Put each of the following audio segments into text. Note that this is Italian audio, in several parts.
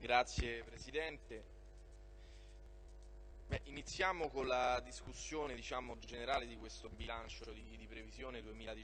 Grazie Presidente. Iniziamo con la discussione generale di questo bilancio di previsione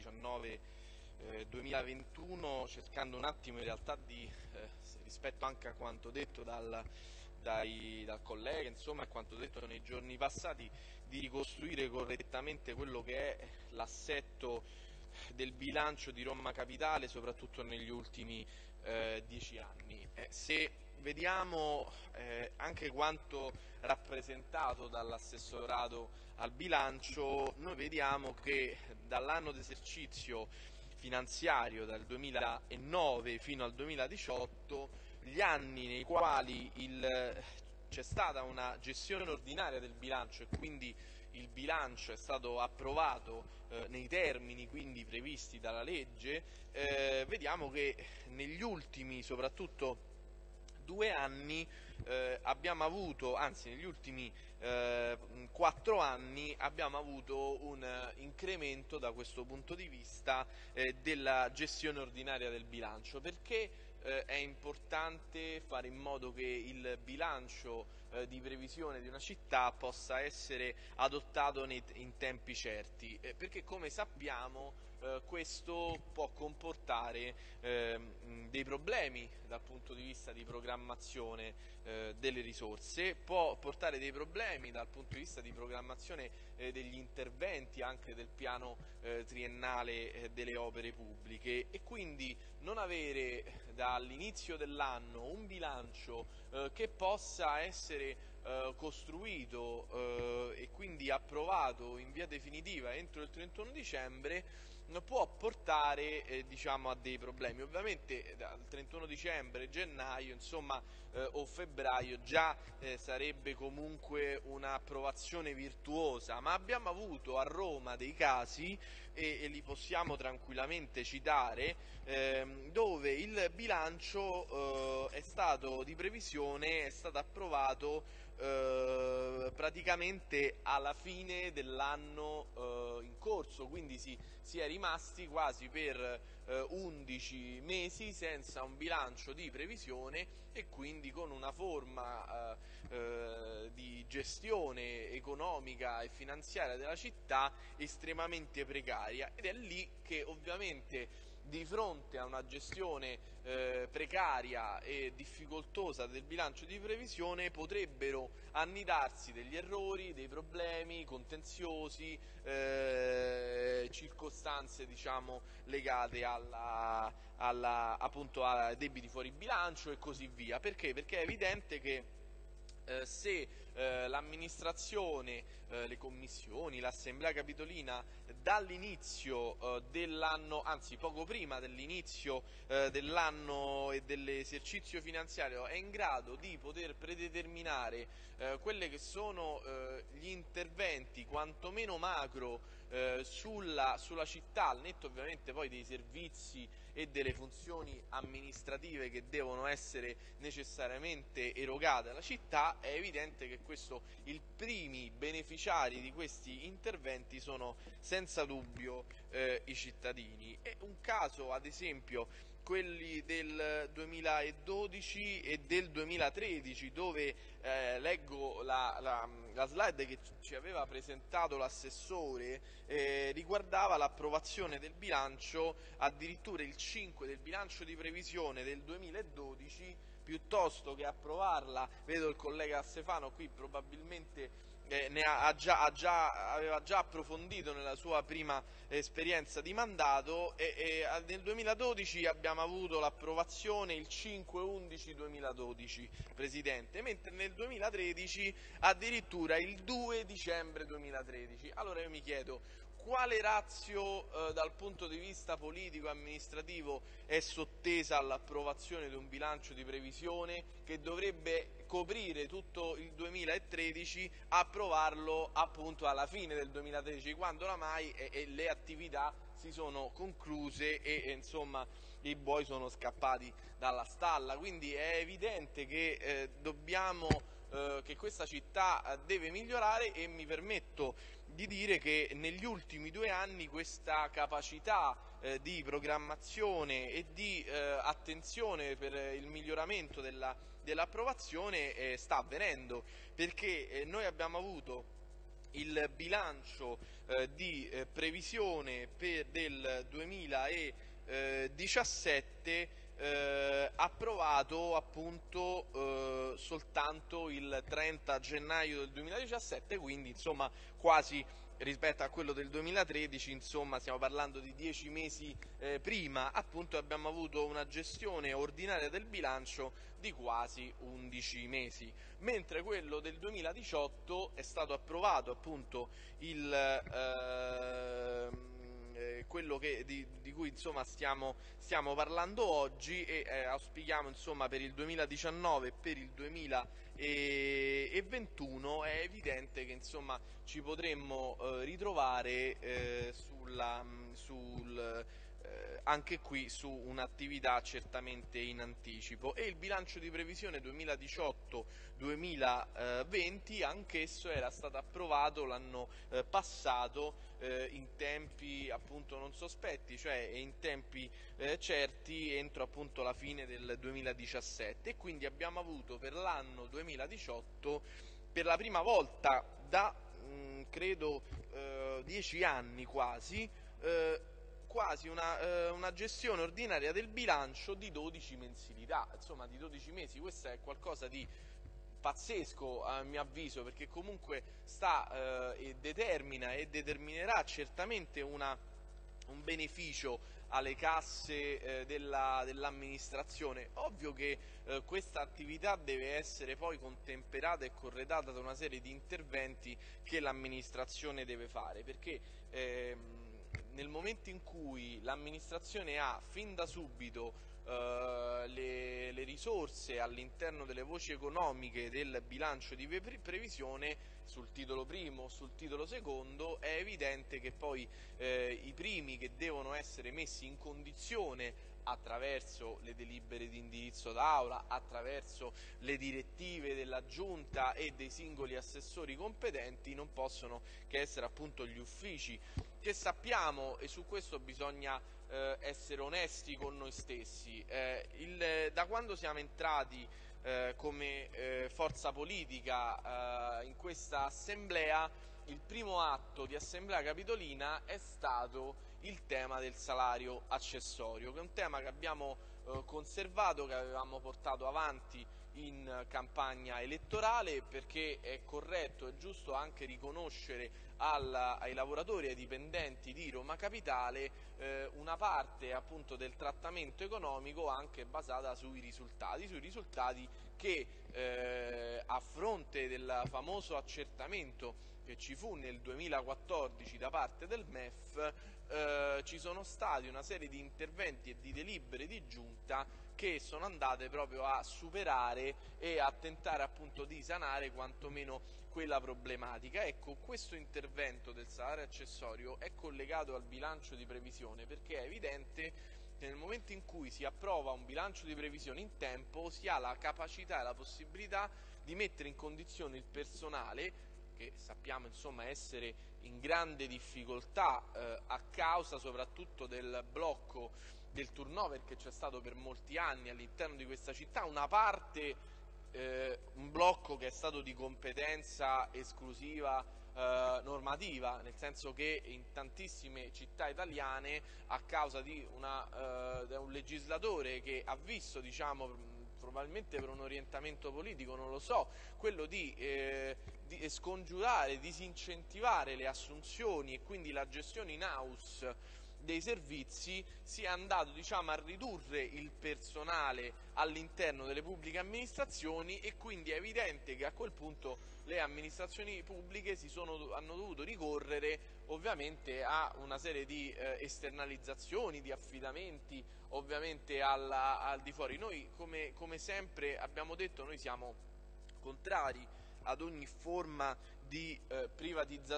2019-2021, cercando un attimo in realtà rispetto anche a quanto detto dal collega, insomma, e quanto detto nei giorni passati, di ricostruire correttamente quello che è l'assetto del bilancio di Roma Capitale, soprattutto negli ultimi 10 anni. Se vediamo anche quanto rappresentato dall'assessorato al bilancio, noi vediamo che dall'anno d'esercizio finanziario dal 2009 fino al 2018, gli anni nei quali c'è stata una gestione ordinaria del bilancio e quindi il bilancio è stato approvato nei termini quindi previsti dalla legge, vediamo che negli ultimi soprattutto 2 anni abbiamo avuto, anzi negli ultimi 4 anni abbiamo avuto un incremento da questo punto di vista della gestione ordinaria del bilancio, perché è importante fare in modo che il bilancio di previsione di una città possa essere adottato in tempi certi, perché come sappiamo questo può comportare dei problemi dal punto di vista di programmazione delle risorse, può portare dei problemi dal punto di vista di programmazione degli interventi anche del piano triennale delle opere pubbliche, e quindi non avere dall'inizio dell'anno un bilancio che possa essere costruito e quindi approvato in via definitiva entro il 31 dicembre può portare a dei problemi. Ovviamente dal 31 dicembre, gennaio, insomma, o febbraio già sarebbe comunque un'approvazione virtuosa, ma abbiamo avuto a Roma dei casi, e li possiamo tranquillamente citare, dove il bilancio è stato di previsione, è stato approvato praticamente alla fine dell'anno in corso, quindi si è rimasti quasi per 11 mesi senza un bilancio di previsione e quindi con una forma di gestione economica e finanziaria della città estremamente precaria, ed è lì che ovviamente di fronte a una gestione precaria e difficoltosa del bilancio di previsione potrebbero annidarsi degli errori, dei problemi contenziosi, circostanze legate appunto a debiti fuori bilancio e così via. Perché? Perché è evidente che se l'amministrazione, le commissioni, l'assemblea capitolina dall'inizio dell'anno, anzi poco prima dell'inizio dell'anno e dell'esercizio finanziario, è in grado di poter predeterminare quelli che sono gli interventi quantomeno macro sulla città, al netto ovviamente poi dei servizi e delle funzioni amministrative che devono essere necessariamente erogate alla città, è evidente che i primi beneficiari di questi interventi sono senza dubbio i cittadini. È un caso, ad esempio, quelli del 2012 e del 2013, dove leggo la slide che ci aveva presentato l'assessore, riguardava l'approvazione del bilancio, addirittura il 5 del bilancio di previsione del 2012, piuttosto che approvarla. Vedo il collega Stefano qui, probabilmente aveva già approfondito nella sua prima esperienza di mandato, e nel 2012 abbiamo avuto l'approvazione il 5/11/2012, Presidente, mentre nel 2013 addirittura il 2 dicembre 2013. Allora io mi chiedo, quale ratio dal punto di vista politico-amministrativo è sottesa all'approvazione di un bilancio di previsione che dovrebbe coprire tutto il 2013, approvarlo appunto alla fine del 2013, quando oramai le attività si sono concluse e insomma i buoi sono scappati dalla stalla? Quindi è evidente che che questa città deve migliorare, e mi permetto di dire che negli ultimi 2 anni questa capacità di programmazione e di attenzione per il miglioramento dell'approvazione sta avvenendo, perché noi abbiamo avuto il bilancio di previsione del 2017 approvato appunto soltanto il 30 gennaio del 2017, quindi insomma quasi rispetto a quello del 2013, insomma stiamo parlando di 10 mesi prima. Appunto abbiamo avuto una gestione ordinaria del bilancio di quasi 11 mesi, mentre quello del 2018 è stato approvato appunto quello di cui insomma stiamo parlando oggi, e auspichiamo insomma per il 2019 e per il 2021. È evidente che insomma ci potremmo ritrovare anche qui su un'attività certamente in anticipo. E il bilancio di previsione 2018-2020 anch'esso era stato approvato l'anno passato in tempi appunto non sospetti, cioè in tempi certi, entro appunto la fine del 2017, e quindi abbiamo avuto per l'anno 2018 per la prima volta da credo 10 anni quasi una gestione ordinaria del bilancio di 12 mensilità, insomma di 12 mesi. Questo è qualcosa di pazzesco a mio avviso, perché comunque determina e determinerà certamente un beneficio alle casse dell'amministrazione. Ovvio che questa attività deve essere poi contemperata e corredata da una serie di interventi che l'amministrazione deve fare, perché nel momento in cui l'amministrazione ha fin da subito le risorse all'interno delle voci economiche del bilancio di previsione, sul titolo primo o sul titolo secondo, è evidente che poi i primi che devono essere messi in condizione attraverso le delibere di indirizzo d'aula, attraverso le direttive della giunta e dei singoli assessori competenti, non possono che essere appunto gli uffici, che sappiamo, e su questo bisogna essere onesti con noi stessi, da quando siamo entrati come forza politica in questa assemblea, il primo atto di assemblea capitolina è stato il tema del salario accessorio, che è un tema che abbiamo conservato, che avevamo portato avanti in campagna elettorale, perché è corretto e giusto anche riconoscere ai lavoratori e ai dipendenti di Roma Capitale una parte appunto del trattamento economico anche basata sui risultati che a fronte del famoso accertamento che ci fu nel 2014 da parte del MEF, ci sono stati una serie di interventi e di delibere di giunta che sono andate proprio a superare e a tentare appunto di sanare quantomeno quella problematica. Ecco, questo intervento del salario accessorio è collegato al bilancio di previsione, perché è evidente che nel momento in cui si approva un bilancio di previsione in tempo si ha la capacità e la possibilità di mettere in condizione il personale, che sappiamo insomma essere in grande difficoltà a causa soprattutto del blocco del turnover che c'è stato per molti anni all'interno di questa città, un blocco che è stato di competenza esclusiva normativa, nel senso che in tantissime città italiane, a causa di un legislatore che ha visto, diciamo, probabilmente per un orientamento politico, non lo so, quello di scongiurare, disincentivare le assunzioni e quindi la gestione in house dei servizi, si è andato, diciamo, a ridurre il personale all'interno delle pubbliche amministrazioni, e quindi è evidente che a quel punto le amministrazioni pubbliche hanno dovuto ricorrere ovviamente a una serie di esternalizzazioni, di affidamenti ovviamente al di fuori. Noi come sempre abbiamo detto, noi siamo contrari ad ogni forma di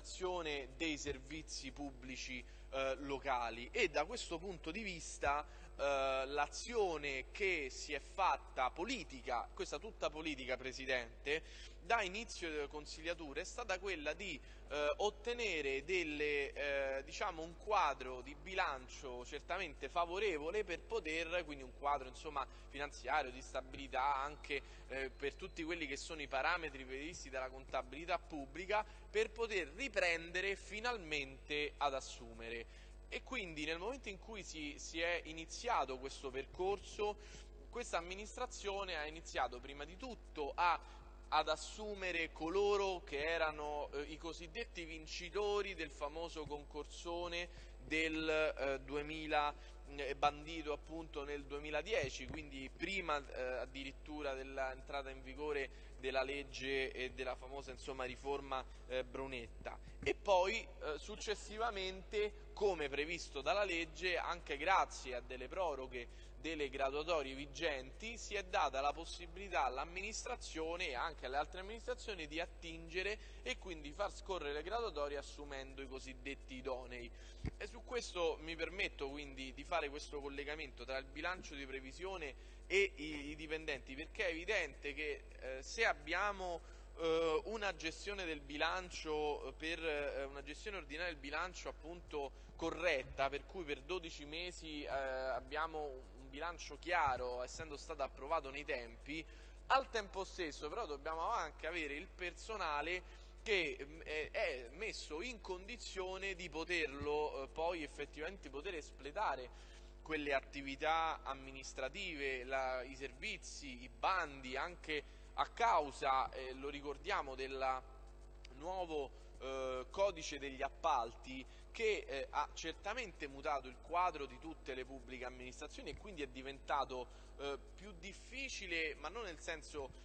privatizzazione dei servizi pubblici locali, e da questo punto di vista l'azione che si è fatta politica, questa tutta politica, Presidente, da inizio delle consigliature è stata quella di ottenere diciamo un quadro di bilancio certamente favorevole per poter, quindi un quadro insomma finanziario, di stabilità anche per tutti quelli che sono i parametri previsti dalla contabilità pubblica, per poter riprendere finalmente ad assumere. E quindi nel momento in cui si è iniziato questo percorso, questa amministrazione ha iniziato prima di tutto ad assumere coloro che erano i cosiddetti vincitori del famoso concorsone del 2000, bandito appunto nel 2010, quindi prima addirittura dell'entrata in vigore della legge e della famosa insomma riforma Brunetta, e poi successivamente, come previsto dalla legge, anche grazie a delle proroghe delle graduatorie vigenti, si è data la possibilità all'amministrazione e anche alle altre amministrazioni di attingere e quindi far scorrere le graduatorie assumendo i cosiddetti idonei. E su questo mi permetto quindi di fare questo collegamento tra il bilancio di previsione e i dipendenti, perché è evidente che se abbiamo una gestione del bilancio una gestione ordinaria del bilancio appunto corretta, per cui per 12 mesi abbiamo un bilancio chiaro, essendo stato approvato nei tempi, al tempo stesso però dobbiamo anche avere il personale che è messo in condizione di poterlo poi effettivamente poter espletare quelle attività amministrative, i servizi, i bandi, anche a causa, lo ricordiamo, del nuovo codice degli appalti che ha certamente mutato il quadro di tutte le pubbliche amministrazioni, e quindi è diventato più difficile, ma non nel senso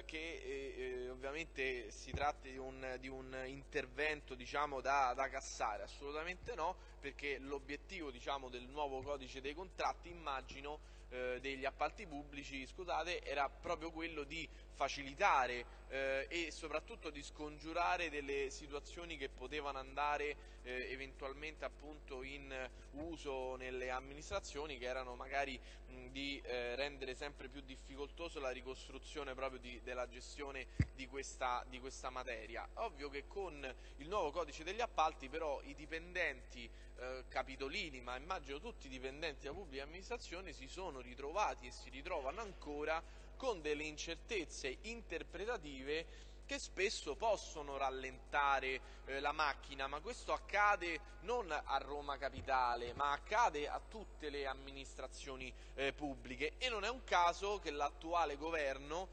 che ovviamente si tratti di un intervento diciamo da cassare, assolutamente no, perché l'obiettivo diciamo del nuovo codice dei contratti, immagino, degli appalti pubblici, scusate, era proprio quello di facilitare e soprattutto di scongiurare delle situazioni che potevano andare eventualmente appunto in uso nelle amministrazioni, che erano magari di rendere sempre più difficoltoso la ricostruzione proprio della gestione di questa materia. Ovvio che con il nuovo codice degli appalti però i dipendenti capitolini, ma immagino tutti i dipendenti della pubblica amministrazione, si sono ritrovati e si ritrovano ancora con delle incertezze interpretative che spesso possono rallentare la macchina, ma questo accade non a Roma Capitale, ma accade a tutte le amministrazioni pubbliche, e non è un caso che l'attuale governo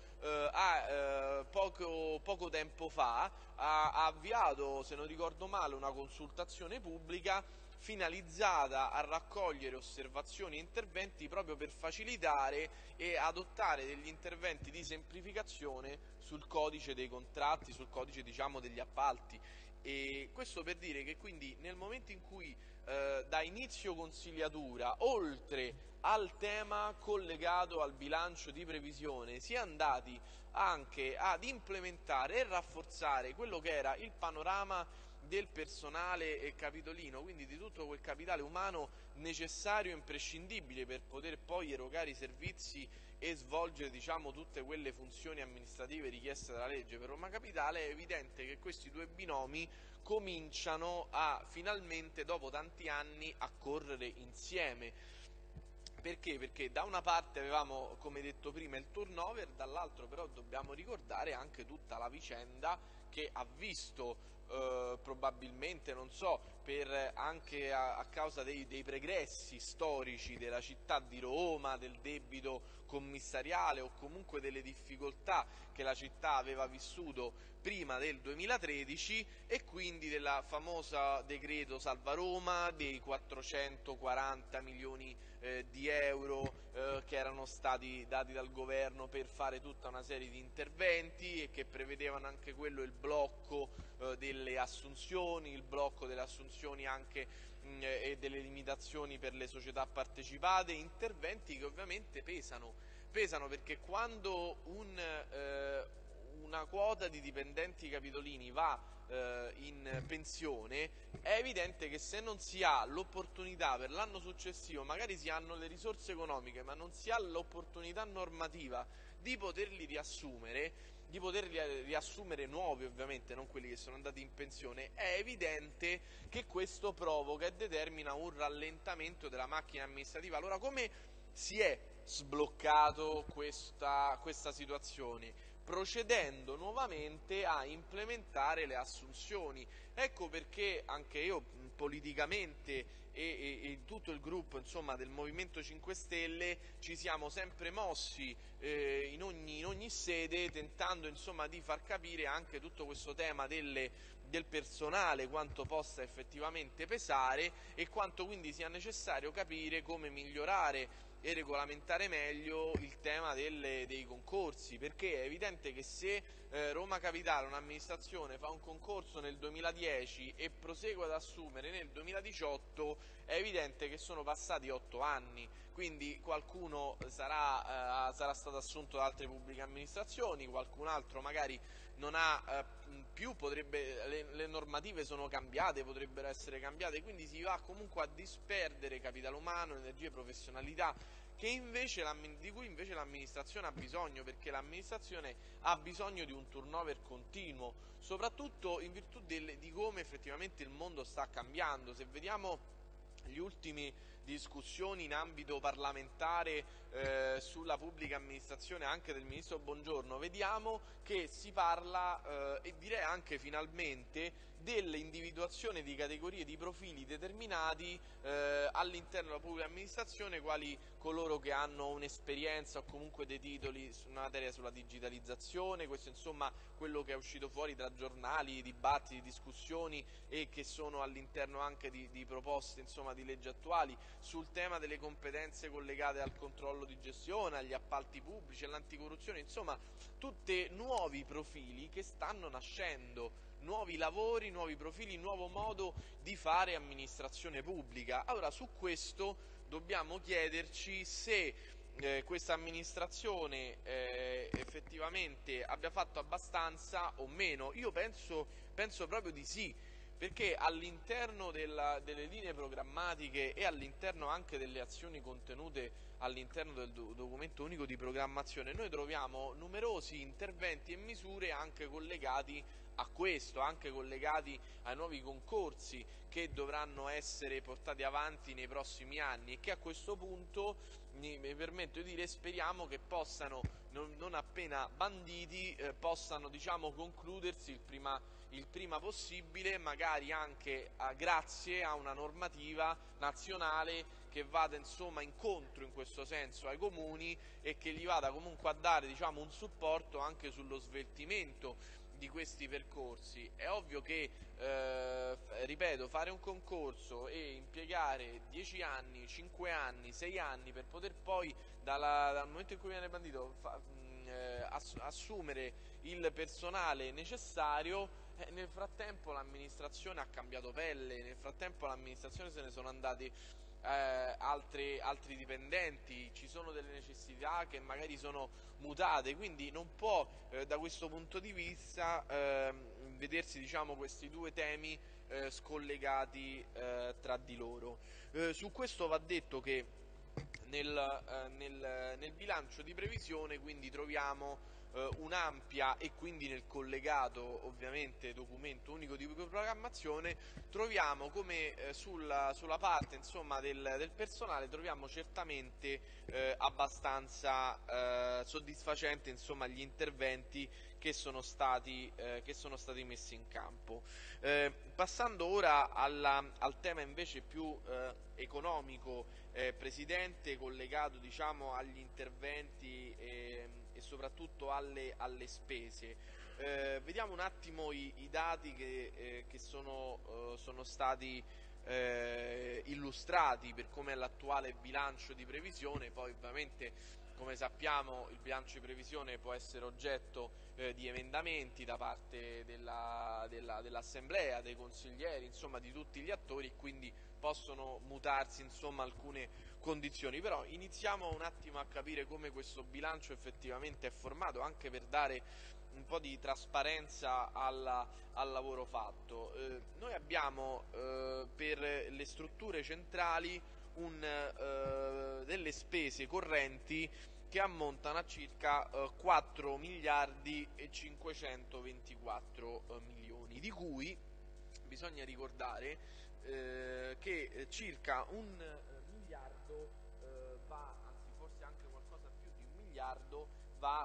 poco tempo fa ha avviato, se non ricordo male, una consultazione pubblica finalizzata a raccogliere osservazioni e interventi proprio per facilitare e adottare degli interventi di semplificazione sul codice dei contratti, sul codice diciamo degli appalti. E questo per dire che quindi nel momento in cui da inizio consigliatura, oltre al tema collegato al bilancio di previsione, si è andati anche ad implementare e rafforzare quello che era il panorama del personale capitolino, quindi di tutto quel capitale umano necessario e imprescindibile per poter poi erogare i servizi e svolgere diciamo tutte quelle funzioni amministrative richieste dalla legge per Roma Capitale, è evidente che questi due binomi cominciano finalmente dopo tanti anni a correre insieme. Perché? Perché da una parte avevamo, come detto prima, il turnover, dall'altro però dobbiamo ricordare anche tutta la vicenda che ha visto probabilmente, non so, anche a causa dei pregressi storici della città di Roma, del debito commissariale o comunque delle difficoltà che la città aveva vissuto prima del 2013, e quindi della famosa decreto Salva Roma, dei 440 milioni di euro che erano stati dati dal governo per fare tutta una serie di interventi, e che prevedevano anche quello il blocco delle assunzioni, il blocco delle assunzioni anche e delle limitazioni per le società partecipate, interventi che ovviamente pesano perché quando una quota di dipendenti capitolini va in pensione, è evidente che se non si ha l'opportunità per l'anno successivo, magari si hanno le risorse economiche, ma non si ha l'opportunità normativa di poterli riassumere nuovi, ovviamente, non quelli che sono andati in pensione, è evidente che questo provoca e determina un rallentamento della macchina amministrativa. Allora, come si è sbloccato questa situazione? Procedendo nuovamente a implementare le assunzioni. Ecco perché anche io politicamente e tutto il gruppo, insomma, del Movimento 5 Stelle ci siamo sempre mossi in ogni sede, tentando, insomma, di far capire anche tutto questo tema del personale, quanto possa effettivamente pesare e quanto quindi sia necessario capire come migliorare e regolamentare meglio il tema dei concorsi, perché è evidente che se Roma Capitale, un'amministrazione, fa un concorso nel 2010 e prosegue ad assumere nel 2018, è evidente che sono passati 8 anni, quindi qualcuno sarà stato assunto da altre pubbliche amministrazioni, qualcun altro magari non ha più, le normative sono cambiate, potrebbero essere cambiate, quindi si va comunque a disperdere capitale umano, energie, professionalità di cui invece l'amministrazione ha bisogno, perché l'amministrazione ha bisogno di un turnover continuo, soprattutto in virtù di come effettivamente il mondo sta cambiando. Se vediamo gli ultimi discussioni in ambito parlamentare sulla pubblica amministrazione anche del ministro Bongiorno, vediamo che si parla e direi anche finalmente dell'individuazione di categorie di profili determinati all'interno della pubblica amministrazione, quali coloro che hanno un'esperienza o comunque dei titoli su una materia sulla digitalizzazione. Questo insomma quello che è uscito fuori tra giornali, dibattiti, discussioni e che sono all'interno anche di proposte, insomma, di leggi attuali sul tema delle competenze collegate al controllo di gestione, agli appalti pubblici, all'anticorruzione, insomma tutti nuovi profili che stanno nascendo, nuovi lavori, nuovi profili, nuovo modo di fare amministrazione pubblica. Allora, su questo dobbiamo chiederci se questa amministrazione effettivamente abbia fatto abbastanza o meno. Io penso proprio di sì, perché all'interno delle linee programmatiche e all'interno anche delle azioni contenute all'interno del documento unico di programmazione noi troviamo numerosi interventi e misure anche collegati a questo, anche collegati ai nuovi concorsi che dovranno essere portati avanti nei prossimi anni e che a questo punto, mi permetto di dire, speriamo che possano, non appena banditi, possano, diciamo, concludersi il prima possibile, magari anche grazie a una normativa nazionale che vada, insomma, incontro in questo senso ai comuni e che gli vada comunque a dare, diciamo, un supporto anche sullo sveltimento di questi percorsi. È ovvio che, ripeto, fare un concorso e impiegare 10 anni, 5 anni, 6 anni per poter poi, dal momento in cui viene bandito, assumere il personale necessario, nel frattempo l'amministrazione ha cambiato pelle, nel frattempo l'amministrazione se ne sono andati altri dipendenti, ci sono delle necessità che magari sono mutate, quindi non può da questo punto di vista vedersi, diciamo, questi due temi scollegati tra di loro. Su questo va detto che nel bilancio di previsione quindi troviamo un'ampia, e quindi nel collegato ovviamente documento unico di programmazione troviamo come sulla parte, insomma, del personale troviamo certamente abbastanza soddisfacente, insomma, gli interventi che sono stati messi in campo. Passando ora al tema invece più economico, Presidente, collegato, diciamo, agli interventi e soprattutto alle spese. Vediamo un attimo i dati che sono stati illustrati per come è l'attuale bilancio di previsione. Poi ovviamente, come sappiamo, il bilancio di previsione può essere oggetto di emendamenti da parte dell'Assemblea, dei consiglieri, insomma di tutti gli attori, e quindi possono mutarsi, insomma, alcune condizioni. Però iniziamo un attimo a capire come questo bilancio effettivamente è formato, anche per dare un po' di trasparenza al lavoro fatto. Noi abbiamo per le strutture centrali delle spese correnti che ammontano a circa 4 miliardi e 524 milioni, di cui bisogna ricordare che circa un miliardo va, anzi forse anche qualcosa più di un miliardo, va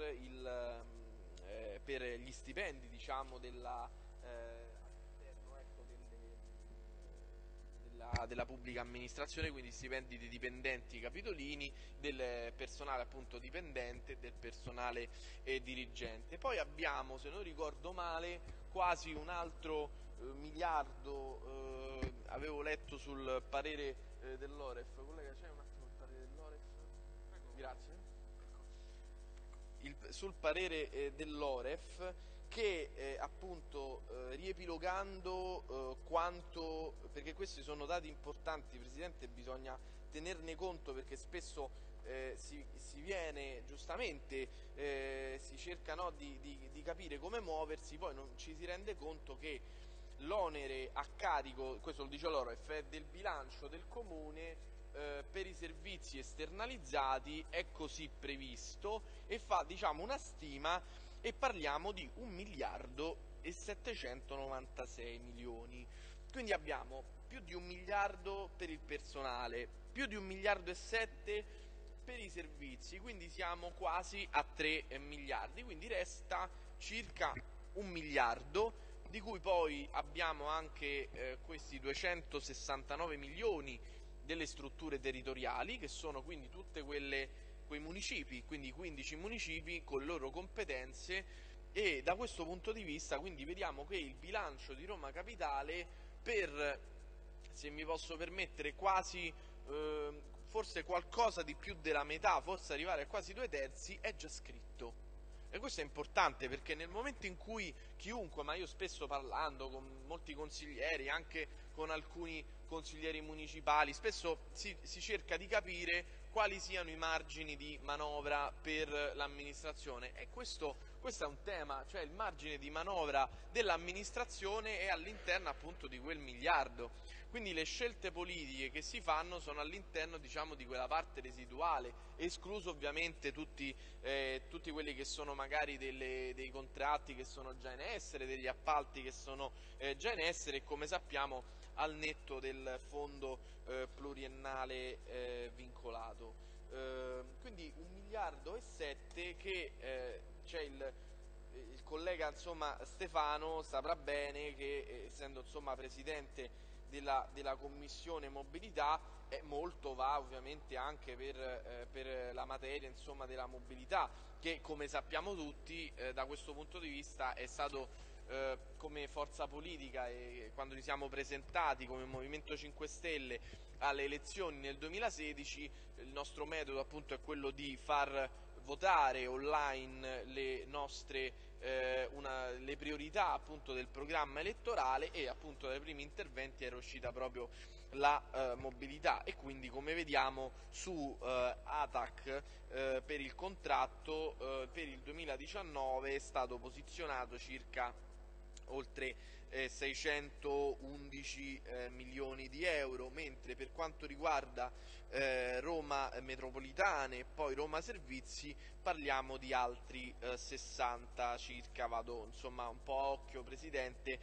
per gli stipendi, diciamo, all'interno, ecco, della pubblica amministrazione, quindi stipendi dei dipendenti capitolini, del personale appunto dipendente e del personale dirigente. Poi abbiamo, se non ricordo male, quasi un altro miliardo, avevo letto sul parere dell'Oref. Collega, c'è un attimo il parere dell'Oref? Grazie. Sul parere dell'Oref, che appunto riepilogando quanto, perché questi sono dati importanti, Presidente, bisogna tenerne conto, perché spesso si viene giustamente, si cerca, no, di capire come muoversi, poi non ci si rende conto che l'onere a carico, questo lo dice l'Oref, è del bilancio del comune per i servizi esternalizzati è così previsto, e fa, diciamo, una stima, e parliamo di 1 miliardo e 796 milioni. Quindi abbiamo più di 1 miliardo per il personale, più di 1 miliardo e 7 per i servizi, quindi siamo quasi a 3 miliardi, quindi resta circa 1 miliardo, di cui poi abbiamo anche questi 269 milioni delle strutture territoriali, che sono quindi tutte quei municipi, quindi 15 municipi con le loro competenze, e da questo punto di vista quindi vediamo che il bilancio di Roma Capitale, per, se mi posso permettere, quasi forse qualcosa di più della metà, forse arrivare a quasi 2/3, è già scritto. E questo è importante, perché nel momento in cui chiunque, ma io spesso parlando con molti consiglieri, anche con alcuni consiglieri municipali, spesso si cerca di capire quali siano i margini di manovra per l'amministrazione, e questo è un tema, cioè il margine di manovra dell'amministrazione è all'interno appunto di quel miliardo. Quindi le scelte politiche che si fanno sono all'interno, diciamo, di quella parte residuale, escluso ovviamente tutti quelli che sono magari dei contratti che sono già in essere, degli appalti che sono già in essere, e come sappiamo al netto del fondo pluriennale vincolato. Quindi 1 miliardo e 7 che c'è il collega, insomma, Stefano saprà bene che, essendo, insomma, presidente della commissione mobilità, molto va ovviamente anche per la materia, insomma, della mobilità, che come sappiamo tutti da questo punto di vista è stato, come forza politica, e quando ci siamo presentati come Movimento 5 Stelle alle elezioni nel 2016, il nostro metodo appunto è quello di far votare online le nostre le priorità appunto del programma elettorale, e appunto dai primi interventi era uscita proprio la mobilità, e quindi, come vediamo, su ATAC per il contratto per il 2019 è stato posizionato circa oltre 611 milioni di euro, mentre per quanto riguarda Roma Metropolitane e poi Roma Servizi parliamo di altri 60 circa, vado insomma un po' a occhio, Presidente,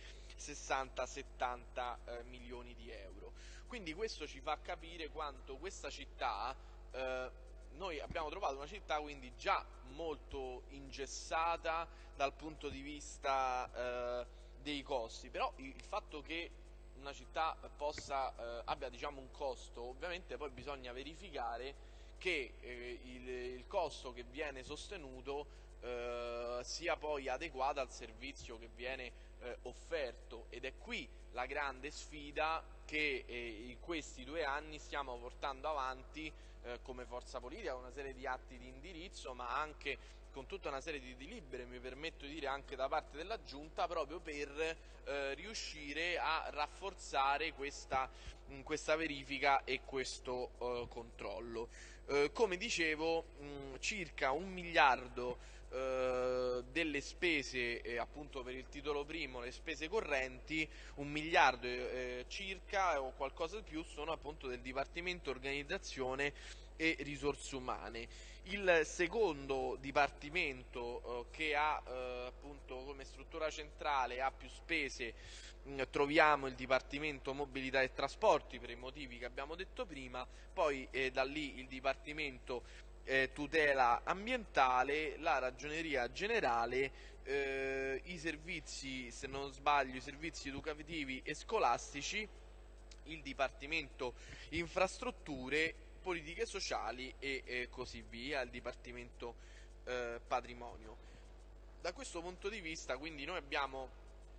60-70 milioni di euro. Quindi questo ci fa capire quanto questa città, noi abbiamo trovato una città quindi già molto ingessata dal punto di vista dei costi, però il fatto che una città abbia, diciamo, un costo, ovviamente poi bisogna verificare che il costo che viene sostenuto sia poi adeguato al servizio che viene offerto, ed è qui la grande sfida che in questi 2 anni stiamo portando avanti come forza politica, una serie di atti di indirizzo, ma anche con tutta una serie di delibere, mi permetto di dire anche da parte della Giunta, proprio per riuscire a rafforzare questa verifica e questo controllo. Come dicevo, circa 1 miliardo delle spese appunto per il titolo primo, le spese correnti, 1 miliardo circa o qualcosa di più sono appunto del Dipartimento Organizzazione e Risorse Umane. Il secondo dipartimento che ha appunto come struttura centrale, ha più spese, troviamo il Dipartimento Mobilità e Trasporti per i motivi che abbiamo detto prima, poi da lì il Dipartimento Tutela Ambientale, la Ragioneria Generale, i servizi, se non sbaglio, i servizi educativi e scolastici, il Dipartimento Infrastrutture, Politiche Sociali e così via, il Dipartimento Patrimonio. Da questo punto di vista, quindi, noi abbiamo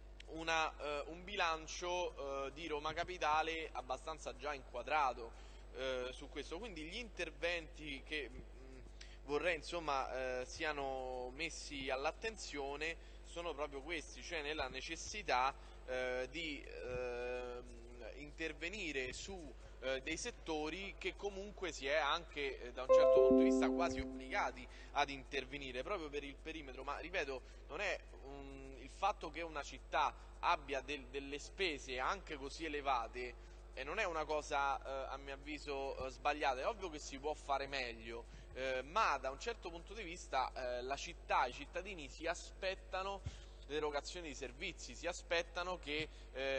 un bilancio di Roma Capitale abbastanza già inquadrato su questo, quindi gli interventi che vorrei insomma siano messi all'attenzione sono proprio questi, cioè nella necessità di intervenire su dei settori che comunque si è anche da un certo punto di vista quasi obbligati ad intervenire proprio per il perimetro, ma ripeto, non è il fatto che una città abbia delle spese anche così elevate non è una cosa a mio avviso sbagliata. È ovvio che si può fare meglio, ma da un certo punto di vista la città, i cittadini si aspettano l'erogazione di servizi, si aspettano che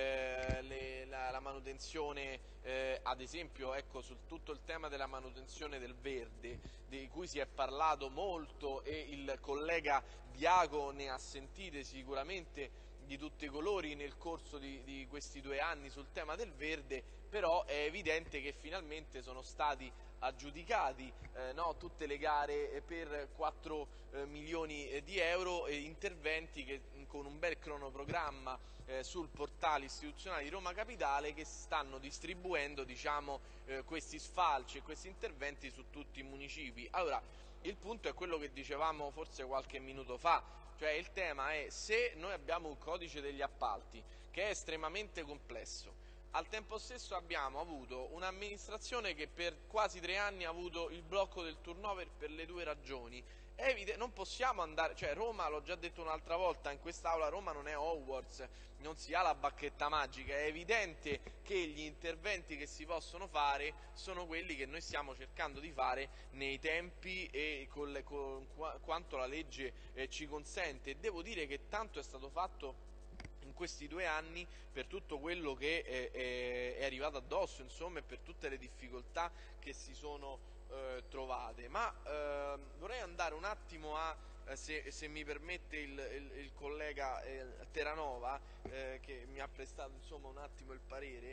la manutenzione, ad esempio, ecco, su tutto il tema della manutenzione del verde, di cui si è parlato molto e il collega Diaco ne ha sentite sicuramente di tutti i colori nel corso di questi 2 anni sul tema del verde, però è evidente che finalmente sono stati aggiudicati tutte le gare per 4 milioni di euro e interventi che con un bel cronoprogramma sul portale istituzionale di Roma Capitale, che stanno distribuendo questi sfalci e questi interventi su tutti i municipi. Allora, il punto è quello che dicevamo forse qualche minuto fa, cioè il tema è: se noi abbiamo un codice degli appalti che è estremamente complesso, al tempo stesso abbiamo avuto un'amministrazione che per quasi 3 anni ha avuto il blocco del turnover per le 2 ragioni, è evidente, non possiamo andare, cioè Roma, l'ho già detto un'altra volta in quest'aula, Roma non è Hogwarts, non si ha la bacchetta magica, è evidente che gli interventi che si possono fare sono quelli che noi stiamo cercando di fare nei tempi e con quanto la legge ci consente. Devo dire che tanto è stato fatto in questi 2 anni per tutto quello che è arrivato addosso, insomma, e per tutte le difficoltà che si sono trovate. Ma vorrei andare un attimo se mi permette il collega Terranova, che mi ha prestato insomma un attimo il parere,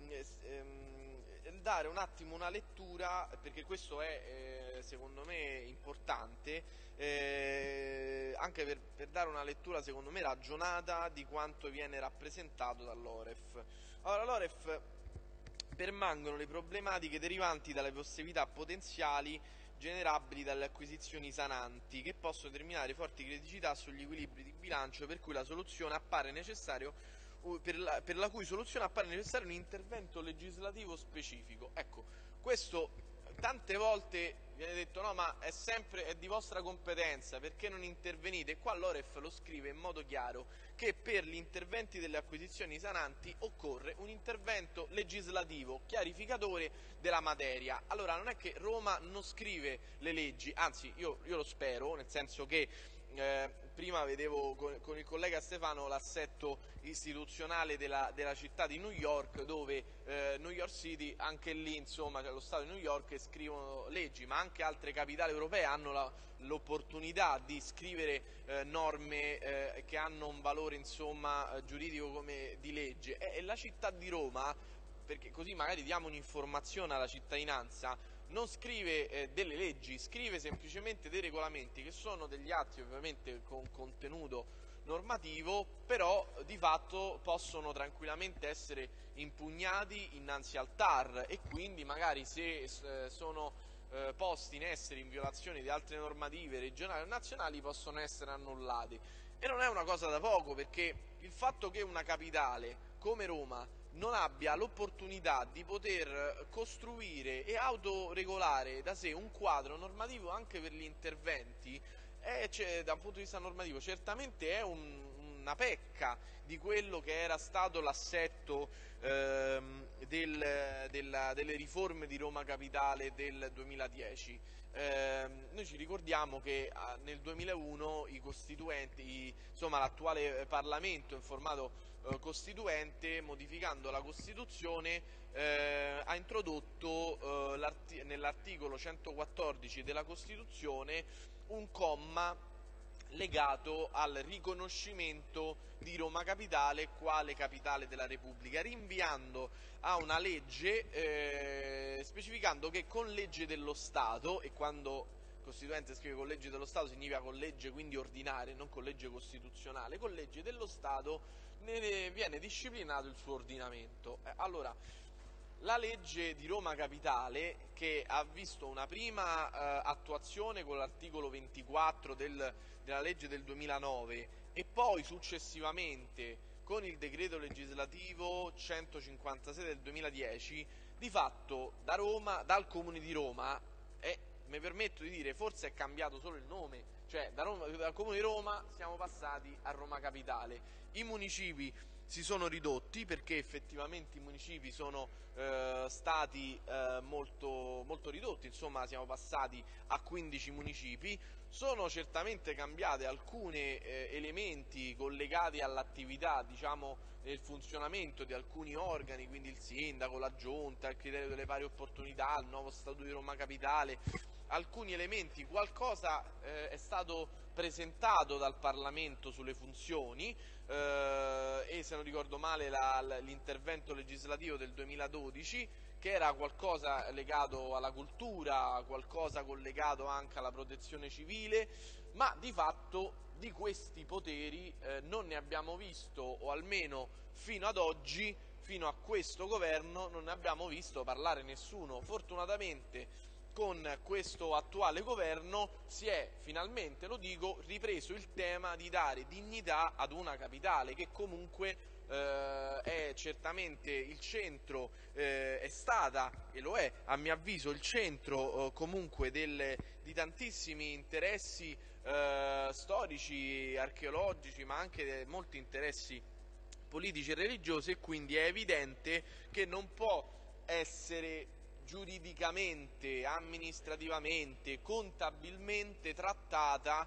dare un attimo una lettura, perché questo è secondo me importante, anche per dare una lettura secondo me ragionata di quanto viene rappresentato dall'Oref. Allora, l'Oref: permangono le problematiche derivanti dalle possibilità potenziali generabili dalle acquisizioni sananti, che possono determinare forti criticità sugli equilibri di bilancio, per cui la soluzione appare necessario per la cui soluzione appare necessario un intervento legislativo specifico. Ecco, questo tante volte viene detto: no, ma è di vostra competenza, perché non intervenite? Qua l'Oref lo scrive in modo chiaro che per gli interventi delle acquisizioni sananti occorre un intervento legislativo chiarificatore della materia. Allora, non è che Roma non scrive le leggi, anzi io lo spero, nel senso che prima vedevo con il collega Stefano l'assetto istituzionale della città di New York, dove New York City, anche lì insomma, cioè lo Stato di New York, scrivono leggi, ma anche altre capitali europee hanno l'opportunità di scrivere norme che hanno un valore insomma giuridico come di legge, e la città di Roma, perché così magari diamo un'informazione alla cittadinanza, non scrive delle leggi, scrive semplicemente dei regolamenti, che sono degli atti ovviamente con contenuto normativo, però di fatto possono tranquillamente essere impugnati innanzi al TAR e quindi magari se sono posti in essere in violazione di altre normative regionali o nazionali possono essere annullati. E non è una cosa da poco, perché il fatto che una capitale come Roma non abbia l'opportunità di poter costruire e autoregolare da sé un quadro normativo anche per gli interventi, da un punto di vista normativo certamente è una pecca di quello che era stato l'assetto delle riforme di Roma Capitale del 2010. Noi ci ricordiamo che nel 2001 i costituenti, insomma l'attuale Parlamento in formato costituente, modificando la Costituzione, ha introdotto nell'articolo 114 della Costituzione un comma legato al riconoscimento di Roma Capitale quale capitale della Repubblica, rinviando a una legge, specificando che con legge dello Stato, e quando il Costituente scrive con legge dello Stato significa con legge quindi ordinaria, non con legge costituzionale, con legge dello Stato ne viene disciplinato il suo ordinamento. Allora, la legge di Roma Capitale, che ha visto una prima attuazione con l'articolo 24 della legge del 2009 e poi successivamente con il decreto legislativo 156 del 2010, di fatto da Roma, dal Comune di Roma, mi permetto di dire, forse è cambiato solo il nome, cioè dal Comune di Roma siamo passati a Roma Capitale. I municipi si sono ridotti perché effettivamente i municipi sono stati molto, molto ridotti, insomma siamo passati a 15 municipi. Sono certamente cambiate alcuni elementi collegati all'attività, diciamo, nel funzionamento di alcuni organi, quindi il sindaco, la giunta, il criterio delle pari opportunità, il nuovo statuto di Roma Capitale. Alcuni elementi, qualcosa è stato presentato dal Parlamento sulle funzioni, e se non ricordo male l'intervento legislativo del 2012, che era qualcosa legato alla cultura, qualcosa collegato anche alla protezione civile, ma di fatto di questi poteri non ne abbiamo visto, o almeno fino ad oggi, fino a questo governo, non ne abbiamo visto parlare nessuno. Fortunatamente con questo attuale governo si è finalmente, lo dico, ripreso il tema di dare dignità ad una capitale che comunque è certamente il centro, è stata e lo è a mio avviso il centro comunque di tantissimi interessi storici, archeologici, ma anche molti interessi politici e religiosi, e quindi è evidente che non può essere giuridicamente, amministrativamente, contabilmente trattata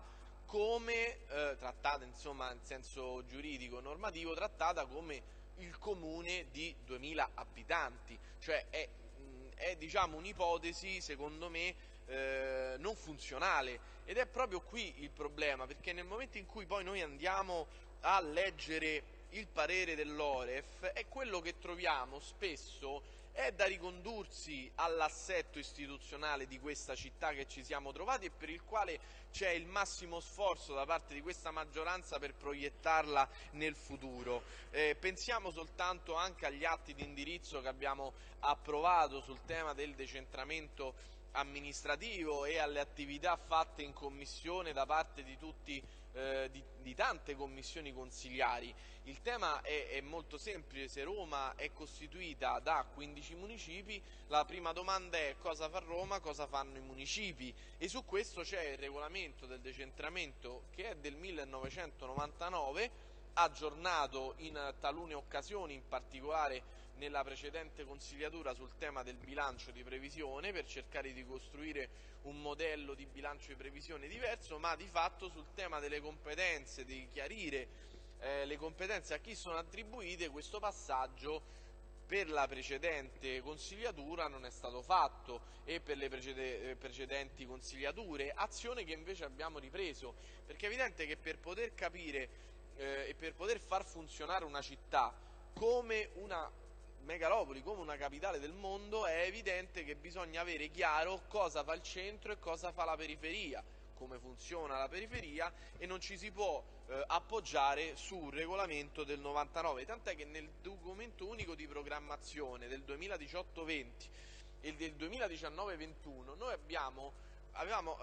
insomma in senso giuridico normativo, trattata come il comune di 2000 abitanti, cioè è diciamo un'ipotesi secondo me non funzionale, ed è proprio qui il problema, perché nel momento in cui poi noi andiamo a leggere il parere dell'Oref, è quello che troviamo spesso è da ricondursi all'assetto istituzionale di questa città che ci siamo trovati e per il quale c'è il massimo sforzo da parte di questa maggioranza per proiettarla nel futuro. Pensiamo soltanto anche agli atti di indirizzo che abbiamo approvato sul tema del decentramento amministrativo e alle attività fatte in commissione da parte di di tante commissioni consiliari. Il tema è molto semplice: se Roma è costituita da 15 municipi, la prima domanda è: cosa fa Roma, cosa fanno i municipi? E su questo c'è il regolamento del decentramento, che è del 1999, aggiornato in talune occasioni, in particolare nella precedente consigliatura sul tema del bilancio di previsione, per cercare di costruire un modello di bilancio di previsione diverso, ma di fatto sul tema delle competenze, di chiarire le competenze a chi sono attribuite, questo passaggio per la precedente consigliatura non è stato fatto, e per le precedenti consigliature, azione che invece abbiamo ripreso, perché è evidente che per poter capire e per poter far funzionare una città come una megalopoli, come una capitale del mondo, è evidente che bisogna avere chiaro cosa fa il centro e cosa fa la periferia. come funziona la periferia e non ci si può appoggiare sul regolamento del 99, tant'è che nel documento unico di programmazione del 2018-20 e del 2019-21 noi avevamo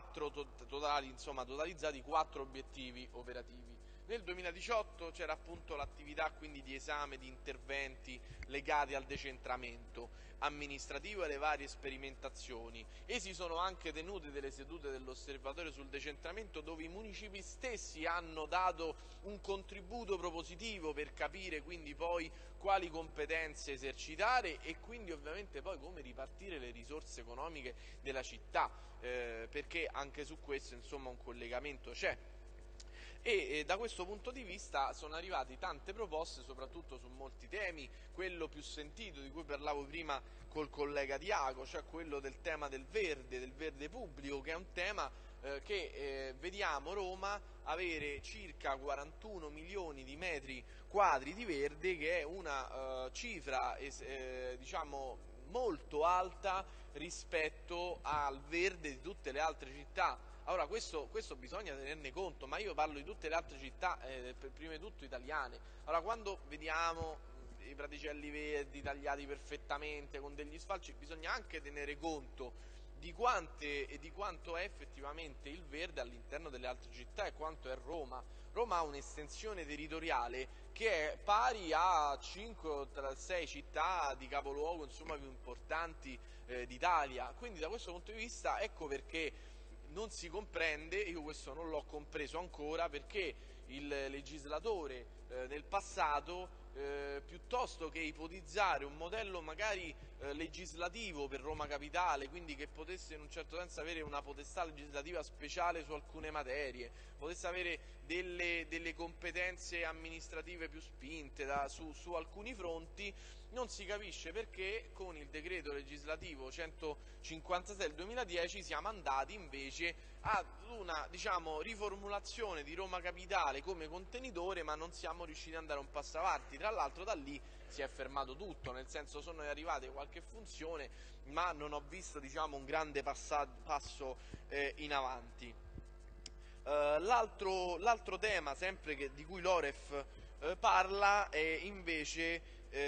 totalizzati 4 obiettivi operativi. Nel 2018 c'era appunto l'attività quindi di esame di interventi legati al decentramento amministrativo e alle varie sperimentazioni, e si sono anche tenute delle sedute dell'osservatorio sul decentramento dove i municipi stessi hanno dato un contributo propositivo per capire quindi poi quali competenze esercitare e quindi ovviamente poi come ripartire le risorse economiche della città, perché anche su questo insomma un collegamento c'è. E da questo punto di vista sono arrivate tante proposte, soprattutto su molti temi. Quello più sentito, di cui parlavo prima col collega Diaco, cioè quello del tema del verde pubblico, che è un tema che vediamo Roma avere circa 41 milioni di metri quadri di verde, che è una cifra diciamo molto alta rispetto al verde di tutte le altre città. Allora questo bisogna tenerne conto, ma io parlo di tutte le altre città, prima di tutto italiane. Allora quando vediamo i praticelli verdi tagliati perfettamente con degli sfalci, bisogna anche tenere conto di quanto è effettivamente il verde all'interno delle altre città e quanto è Roma. Roma ha un'estensione territoriale che è pari a 5 o 6 città di capoluogo insomma più importanti d'Italia, quindi da questo punto di vista ecco perché non si comprende, io questo non l'ho compreso ancora, perché il legislatore nel passato piuttosto che ipotizzare un modello magari legislativo per Roma Capitale, quindi che potesse in un certo senso avere una potestà legislativa speciale su alcune materie, potesse avere delle competenze amministrative più spinte su alcuni fronti, non si capisce perché con il decreto legislativo 156 del 2010 siamo andati invece ad una riformulazione di Roma Capitale come contenitore, ma non siamo riusciti ad andare un passo avanti. Tra l'altro da lì si è fermato tutto, nel senso sono arrivate qualche funzione, ma non ho visto un grande passo in avanti. L'altro tema sempre di cui l'Oref parla è invece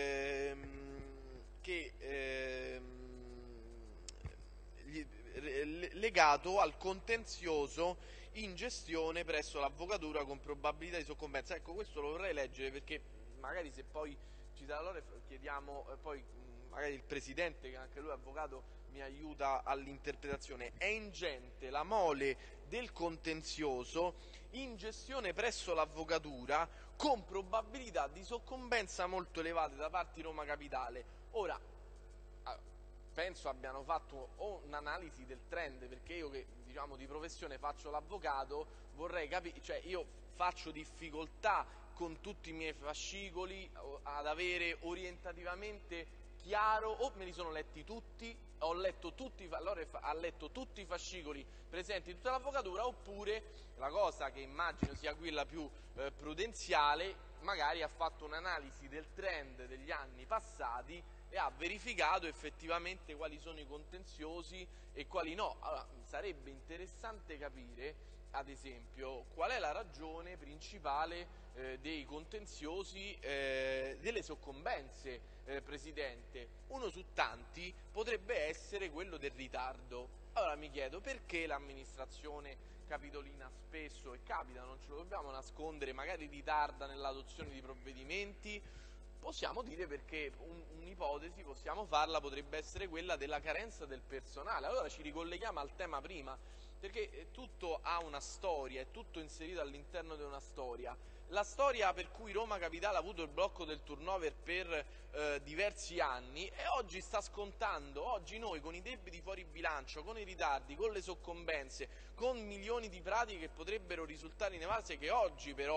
legato al contenzioso in gestione presso l'avvocatura con probabilità di soccombenza. Ecco, questo lo vorrei leggere perché magari se poi ci sarà l'Oref chiediamo poi magari il presidente, che anche lui è avvocato, mi aiuta all'interpretazione. È ingente la mole del contenzioso in gestione presso l'avvocatura con probabilità di soccombenza molto elevate da parte di Roma Capitale. Ora, penso abbiano fatto un'analisi del trend, perché io che di professione faccio l'avvocato vorrei capire, cioè io faccio difficoltà con tutti i miei fascicoli ad avere orientativamente chiaro, o me li sono letti tutti, ho letto tutti, allora ha letto tutti i fascicoli presenti in tutta l'avvocatura, oppure la cosa che immagino sia quella più prudenziale, magari ha fatto un'analisi del trend degli anni passati e ha verificato effettivamente quali sono i contenziosi e quali no. Allora, sarebbe interessante capire, ad esempio, qual è la ragione principale dei contenziosi delle soccombense, Presidente. Uno su tanti potrebbe essere quello del ritardo. Allora mi chiedo perché l'amministrazione capitolina spesso, e capita, non ce lo dobbiamo nascondere, magari ritarda nell'adozione di provvedimenti. Possiamo dire perché un'ipotesi, possiamo farla, potrebbe essere quella della carenza del personale. Allora ci ricolleghiamo al tema prima, perché tutto ha una storia, è tutto inserito all'interno di una storia. La storia per cui Roma Capitale ha avuto il blocco del turnover per diversi anni e oggi sta scontando, oggi noi con i debiti fuori bilancio, con i ritardi, con le soccombense, con milioni di pratiche che potrebbero risultare inevase, che oggi però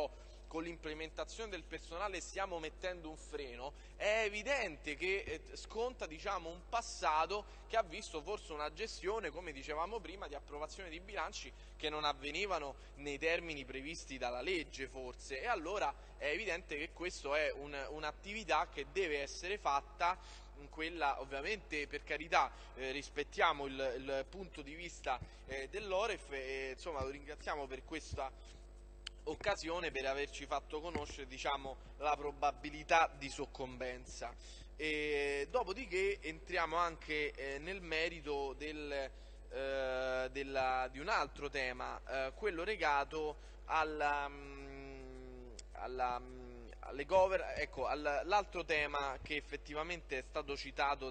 con l'implementazione del personale stiamo mettendo un freno, è evidente che sconta, diciamo, un passato che ha visto forse una gestione, come dicevamo prima, di approvazione di bilanci che non avvenivano nei termini previsti dalla legge forse, e allora è evidente che questa è un'attività che deve essere fatta. Quella, ovviamente, per carità, rispettiamo il punto di vista dell'Oref, e insomma lo ringraziamo per questa occasione, per averci fatto conoscere, diciamo, la probabilità di soccombenza. Dopodiché entriamo anche nel merito di un altro tema, quello legato all'altro tema che effettivamente è stato citato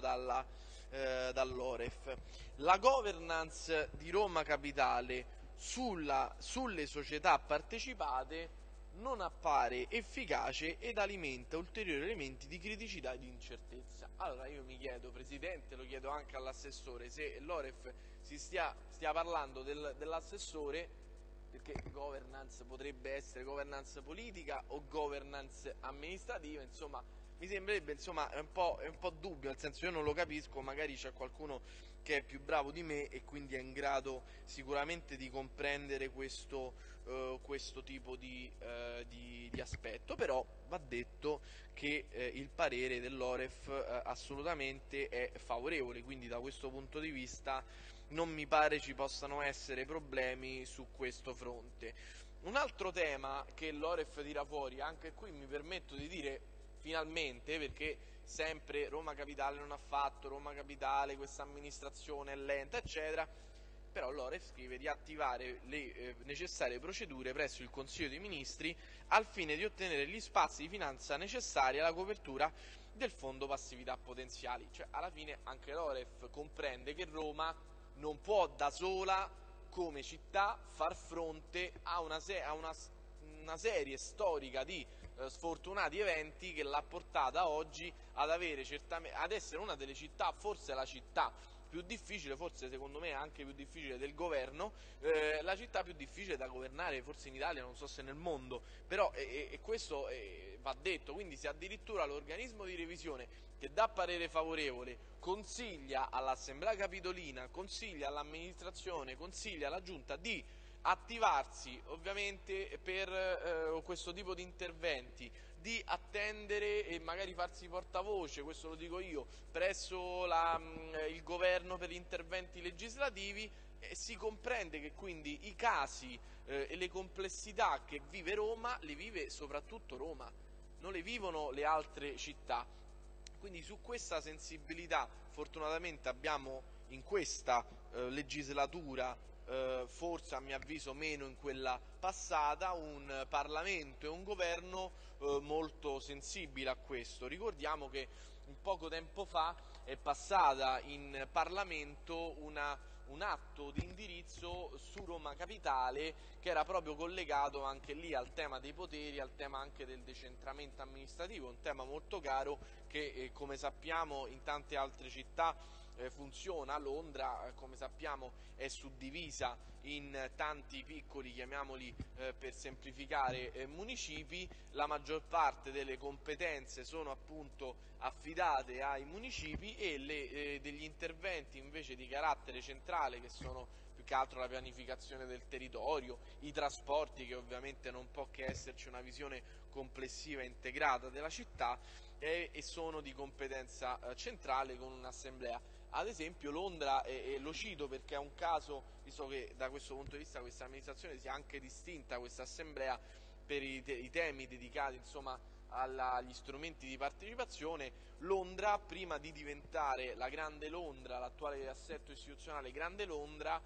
dall'Oref. La governance di Roma Capitale sulle società partecipate non appare efficace ed alimenta ulteriori elementi di criticità e di incertezza. Allora io mi chiedo, Presidente, lo chiedo anche all'assessore, se l'Oref stia parlando dell'assessore, perché governance potrebbe essere governance politica o governance amministrativa, insomma mi sembrerebbe, insomma, è un po' dubbio, nel senso, io non lo capisco, magari c'è qualcuno che è più bravo di me e quindi è in grado sicuramente di comprendere questo tipo di aspetto, però va detto che il parere dell'Oref assolutamente è favorevole, quindi da questo punto di vista non mi pare ci possano essere problemi su questo fronte. Un altro tema che l'Oref tira fuori, anche qui mi permetto di dire finalmente, perché sempre Roma Capitale non ha fatto, Roma Capitale, questa amministrazione è lenta, eccetera, però l'Oref scrive di attivare le necessarie procedure presso il Consiglio dei Ministri al fine di ottenere gli spazi di finanza necessari alla copertura del fondo passività potenziali. Cioè, alla fine anche l'Oref comprende che Roma non può da sola, come città, far fronte a una serie storica di sfortunati eventi che l'ha portata oggi ad essere una delle città, forse la città più difficile, forse secondo me anche più difficile del governo, la città più difficile da governare forse in Italia, non so se nel mondo, però questo va detto. Quindi se addirittura l'organismo di revisione che dà parere favorevole consiglia all'Assemblea Capitolina, consiglia all'amministrazione, consiglia alla Giunta di attivarsi ovviamente per questo tipo di interventi, di attendere e magari farsi portavoce, questo lo dico io, presso il governo per gli interventi legislativi, si comprende che quindi i casi e le complessità che vive Roma, le vive soprattutto Roma, non le vivono le altre città. Quindi su questa sensibilità fortunatamente abbiamo in questa legislatura, forse a mio avviso meno in quella passata, un Parlamento e un governo molto sensibile a questo. Ricordiamo che poco tempo fa è passata in Parlamento un atto di indirizzo su Roma Capitale che era proprio collegato anche lì al tema dei poteri, al tema anche del decentramento amministrativo, un tema molto caro che come sappiamo in tante altre città funziona. Londra, come sappiamo, è suddivisa in tanti piccoli, chiamiamoli per semplificare, municipi. La maggior parte delle competenze sono appunto affidate ai municipi e degli interventi invece di carattere centrale, che sono più che altro la pianificazione del territorio, i trasporti, che ovviamente non può che esserci una visione complessiva e integrata della città, e sono di competenza centrale con un'assemblea. Ad esempio Londra, e lo cito perché è un caso, visto che da questo punto di vista questa amministrazione si è anche distinta, questa assemblea, per i temi dedicati, insomma, agli strumenti di partecipazione. Londra, prima di diventare la Grande Londra, l'attuale assetto istituzionale Grande Londra,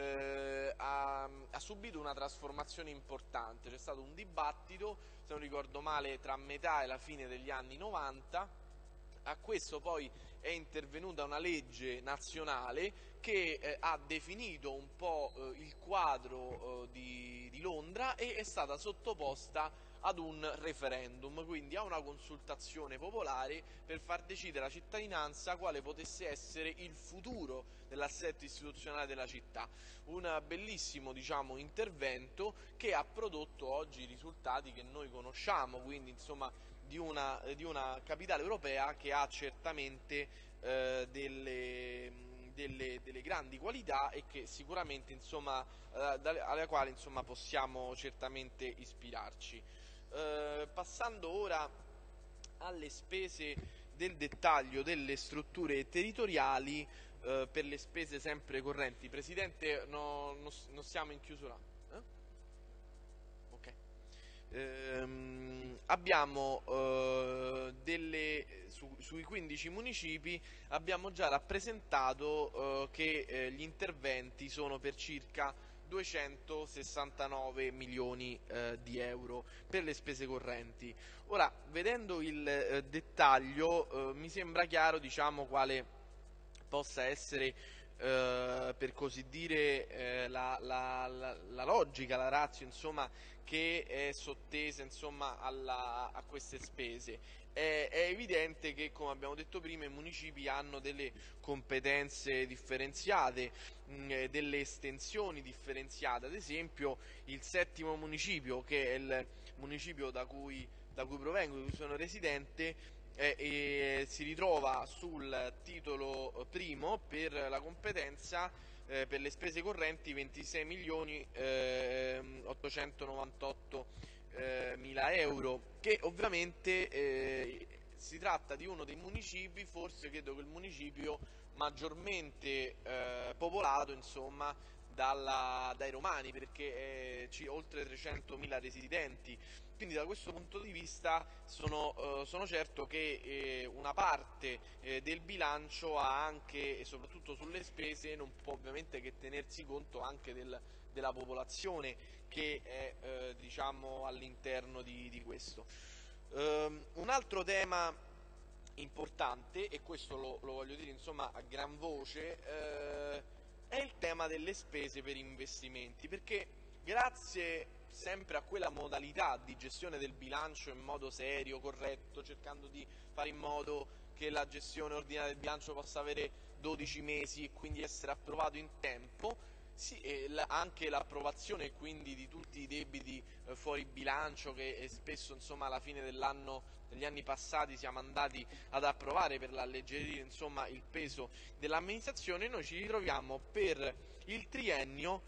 ha subito una trasformazione importante. C'è stato un dibattito, se non ricordo male, tra metà e la fine degli anni 90. A questo poi è intervenuta una legge nazionale che ha definito un po' il quadro di Londra e è stata sottoposta ad un referendum, quindi a una consultazione popolare per far decidere alla cittadinanza quale potesse essere il futuro dell'assetto istituzionale della città. Un bellissimo, diciamo, intervento che ha prodotto oggi i risultati che noi conosciamo, quindi insomma di una capitale europea che ha certamente delle grandi qualità e che sicuramente insomma alla quale insomma possiamo certamente ispirarci. Passando ora alle spese del dettaglio delle strutture territoriali, per le spese sempre correnti. Presidente, non siamo in chiusura? Ok. Abbiamo sui 15 municipi abbiamo già rappresentato che gli interventi sono per circa 269 milioni di euro per le spese correnti. Ora, vedendo il dettaglio, mi sembra chiaro, diciamo, quale possa essere per così dire la logica, la ratio, insomma, che è sottesa, insomma, a queste spese. È evidente che, come abbiamo detto prima, i municipi hanno delle competenze differenziate, delle estensioni differenziate. Ad esempio il settimo municipio, che è il municipio da cui provengo, di cui sono residente, si ritrova sul titolo primo per la competenza per le spese correnti 26 milioni 898 mila euro, che ovviamente si tratta di uno dei municipi, forse credo che il municipio maggiormente popolato, insomma, dai romani, perché oltre 300.000 residenti. Quindi da questo punto di vista sono certo che una parte del bilancio ha anche, e soprattutto sulle spese, non può ovviamente che tenersi conto anche della popolazione che è diciamo all'interno di questo. Un altro tema importante, e questo lo voglio dire insomma a gran voce, è il tema delle spese per investimenti, perché grazie sempre a quella modalità di gestione del bilancio in modo serio, corretto, cercando di fare in modo che la gestione ordinaria del bilancio possa avere 12 mesi e quindi essere approvato in tempo, sì, anche l'approvazione quindi di tutti i debiti fuori bilancio che spesso insomma alla fine dell'anno, negli anni passati siamo andati ad approvare per alleggerire insomma il peso dell'amministrazione. Noi ci ritroviamo per il triennio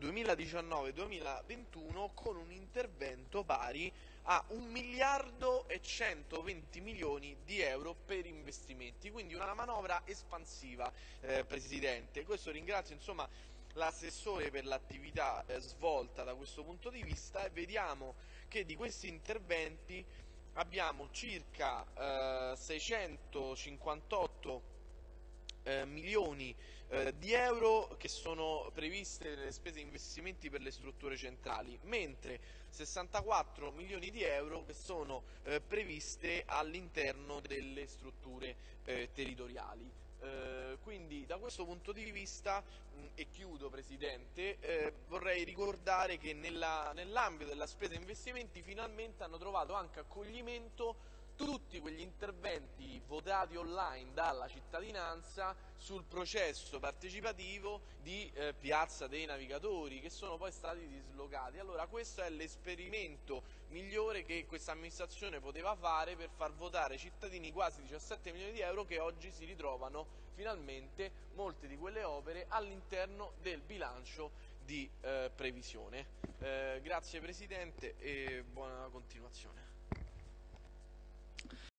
2019-2021 con un intervento pari a 1 miliardo e 120 milioni di euro per investimenti, quindi una manovra espansiva, Presidente. Questo ringrazio insomma l'assessore per l'attività svolta da questo punto di vista, e vediamo che di questi interventi abbiamo circa 658 milioni di euro che sono previste nelle spese di investimenti per le strutture centrali, mentre 64 milioni di euro che sono previste all'interno delle strutture territoriali. Quindi da questo punto di vista, e chiudo Presidente, vorrei ricordare che nell'ambito della spesa investimenti finalmente hanno trovato anche accoglimento tutti quegli interventi votati online dalla cittadinanza sul processo partecipativo di Piazza dei Navigatori, che sono poi stati dislocati. Allora questo è l'esperimento migliore che questa amministrazione poteva fare per far votare ai cittadini quasi 17 milioni di euro che oggi si ritrovano finalmente molte di quelle opere all'interno del bilancio di previsione. Grazie Presidente e buona continuazione.